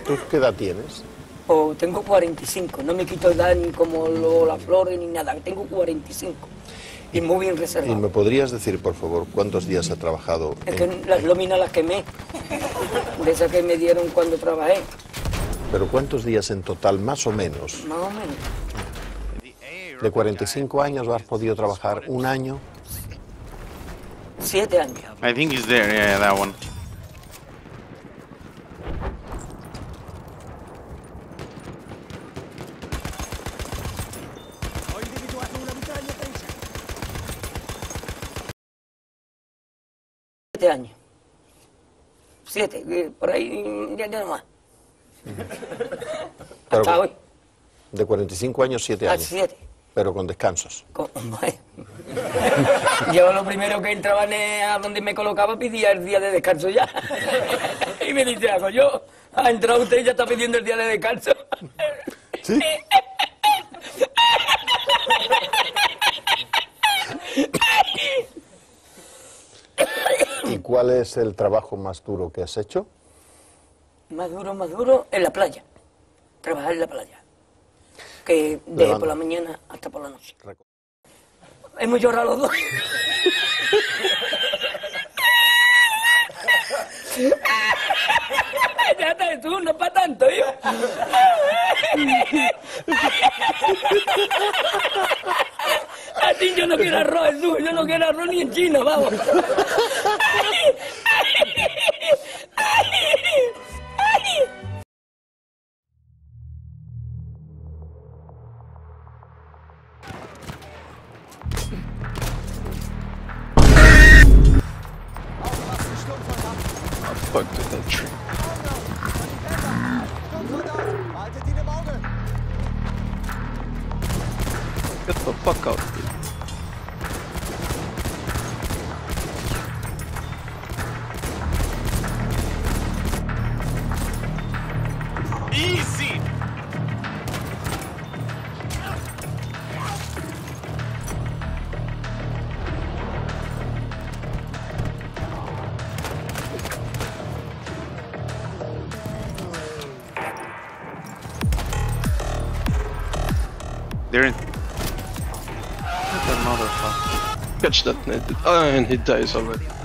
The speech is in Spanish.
¿Tú qué edad tienes? O tengo 45, no me quito edad ni como las flores ni nada, tengo 45 y muy bien ¿Y reservado. me podrías decir, por favor, cuántos días has trabajado? Es que las lóminas las quemé, de esas que me dieron cuando trabajé. ¿Pero cuántos días en total, más o menos? Más o menos. De 45 años has podido trabajar un año. 7 años. I think he's there, yeah, that one. Años. 7, por ahí ya nomás. Pero Hasta hoy. de 45 años, 7 A años. 7. Pero con descansos. Yo lo primero que entraba a donde me colocaba pedía el día de descanso ya. Y me dice, hago yo, ha entrado usted y ya está pidiendo el día de descanso. ¿Sí? ¿Y cuál es el trabajo más duro que has hecho? Más duro, en la playa. Trabajar en la playa. Que desde por la mañana hasta por la noche. Hemos llorado los dos. Ya está, tú, no para tanto, yo. A ti yo no quiero arroz, Jesús, yo no quiero arroz ni en China, vamos. Fuck with that tree. Get the fuck out, dude. Easy! They're in. What a motherfucker. Catch that net. Oh, and he dies already.